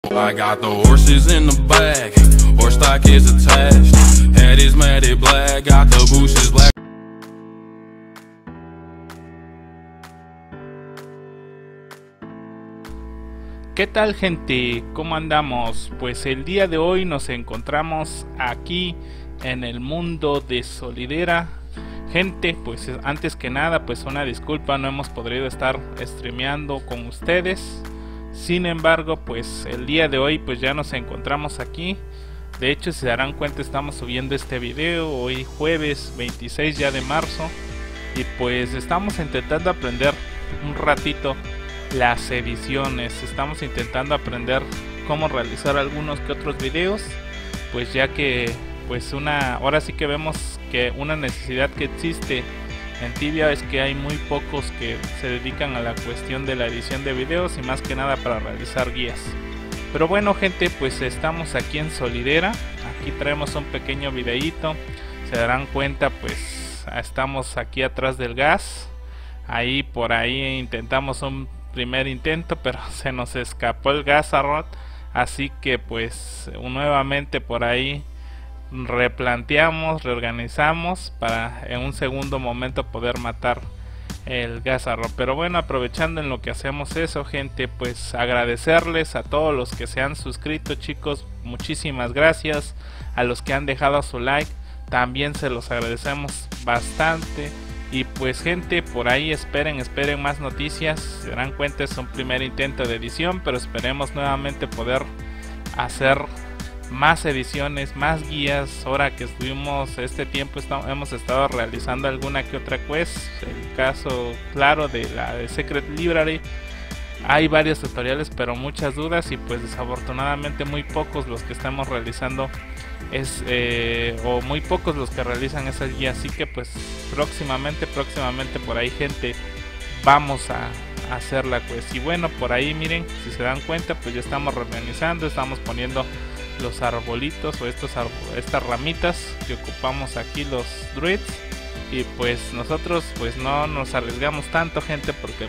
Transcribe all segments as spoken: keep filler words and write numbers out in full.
I got the horses in the back, horse stock is attached, head is matted black, got the bushes black. ¿Qué tal, gente? ¿Cómo andamos? Pues el día de hoy nos encontramos aquí en el mundo de Solidera. Gente, pues antes que nada, pues una disculpa, no hemos podido estar streameando con ustedes. Sin embargo, pues el día de hoy pues ya nos encontramos aquí. De hecho, si se darán cuenta, estamos subiendo este video hoy jueves veintiséis ya de marzo. Y pues estamos intentando aprender un ratito las ediciones. Estamos intentando aprender cómo realizar algunos que otros videos. Pues ya que pues una ahora sí que vemos que una necesidad que existe en Tibia es que hay muy pocos que se dedican a la cuestión de la edición de videos y más que nada para realizar guías. Pero bueno, gente, pues estamos aquí en Solidera. Aquí traemos un pequeño videíto. Se darán cuenta, pues estamos aquí atrás del gas. Ahí por ahí intentamos un primer intento, pero se nos escapó el Gazarot. Así que pues nuevamente por ahí replanteamos, reorganizamos para en un segundo momento poder matar el Gazarot. Pero bueno, aprovechando en lo que hacemos eso, gente, pues agradecerles a todos los que se han suscrito, chicos, muchísimas gracias. A los que han dejado su like también se los agradecemos bastante. Y pues, gente, por ahí esperen, esperen más noticias. Se darán cuenta, es un primer intento de edición, pero esperemos nuevamente poder hacer más ediciones, más guías. Ahora que estuvimos este tiempo estamos, hemos estado realizando alguna que otra quest. El caso claro de la de Secret Library, hay varios tutoriales pero muchas dudas, y pues desafortunadamente muy pocos los que estamos realizando es eh, o muy pocos los que realizan esas guías. Así que pues próximamente próximamente por ahí, gente, vamos a hacer la quest. Y bueno, por ahí miren, si se dan cuenta, pues ya estamos reorganizando, estamos poniendo los arbolitos o estos estas ramitas que ocupamos aquí los druids. Y pues nosotros pues no nos arriesgamos tanto, gente, porque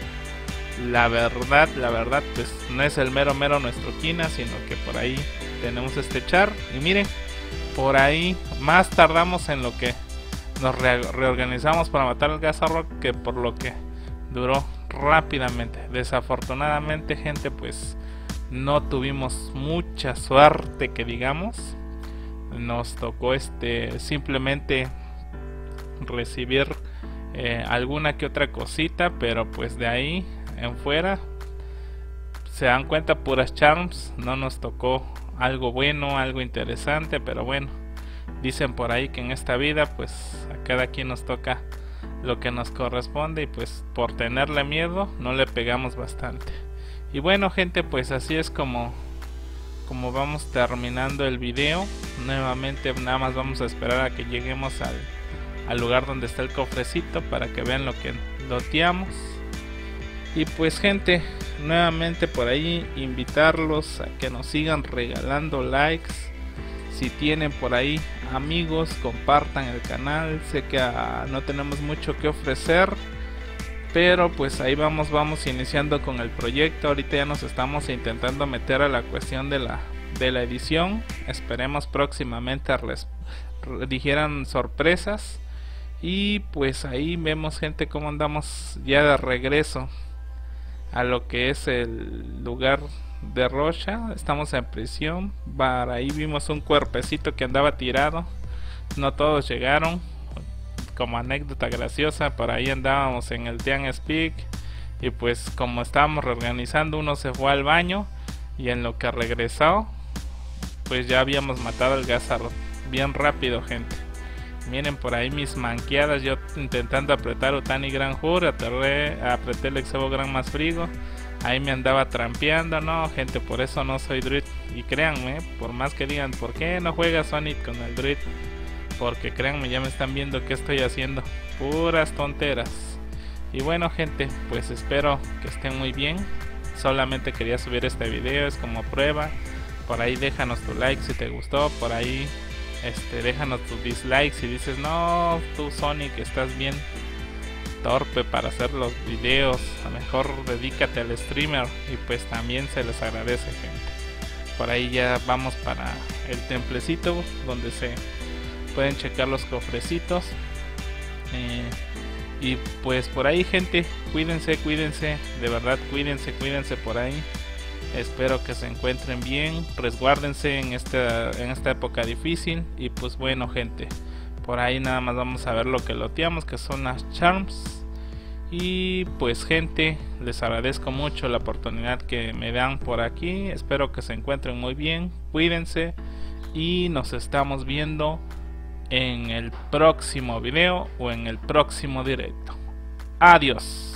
la verdad la verdad pues no es el mero mero nuestro quina, sino que por ahí tenemos este char. Y miren, por ahí más tardamos en lo que nos re reorganizamos para matar al Gazarot que por lo que duró rápidamente. Desafortunadamente, gente, pues no tuvimos mucha suerte que digamos. Nos tocó este simplemente recibir eh, alguna que otra cosita, pero pues de ahí en fuera, se dan cuenta, puras charms. No nos tocó algo bueno, algo interesante, pero bueno, dicen por ahí que en esta vida pues a cada quien nos toca lo que nos corresponde, y pues por tenerle miedo no le pegamos bastante. Y bueno, gente, pues así es como como vamos terminando el video. Nuevamente nada más vamos a esperar a que lleguemos al, al lugar donde está el cofrecito para que vean lo que loteamos. Y pues, gente, nuevamente por ahí invitarlos a que nos sigan regalando likes. Si tienen por ahí amigos, compartan el canal. Sé que uh, no tenemos mucho que ofrecer, pero pues ahí vamos, vamos iniciando con el proyecto. Ahorita ya nos estamos intentando meter a la cuestión de la, de la edición. Esperemos próximamente les dijeran sorpresas. Y pues ahí vemos, gente, cómo andamos ya de regreso a lo que es el lugar de Rocha. Estamos en prisión. Para ahí vimos un cuerpecito que andaba tirado. No todos llegaron. Como anécdota graciosa, por ahí andábamos en el Tian Speak, y pues como estábamos reorganizando, uno se fue al baño y en lo que regresó pues ya habíamos matado al Gazarot bien rápido, gente. Miren por ahí mis manqueadas, yo intentando apretar Utani Gran Hur, aterré, apreté el Exebo Gran Más Frigo, ahí me andaba trampeando. No, gente, por eso no soy druid. Y créanme, por más que digan ¿por qué no juega Sonic con el druid? Porque créanme, ya me están viendo que estoy haciendo puras tonteras. Y bueno, gente, pues espero que estén muy bien. Solamente quería subir este video, es como prueba. Por ahí déjanos tu like si te gustó. Por ahí este, déjanos tu dislike si dices no, tú Sonic estás bien torpe para hacer los videos, a lo mejor dedícate al streamer. Y pues también se les agradece, gente. por ahí ya vamos para el templecito donde se pueden checar los cofrecitos. Eh, y pues por ahí, gente, cuídense, cuídense, de verdad cuídense, cuídense por ahí. Espero que se encuentren bien, resguárdense en esta, en esta época difícil. Y pues bueno, gente, por ahí nada más vamos a ver lo que loteamos, que son las charms. Y pues gente, les agradezco mucho la oportunidad que me dan por aquí. Espero que se encuentren muy bien, cuídense y nos estamos viendo en el próximo video o en el próximo directo. Adiós.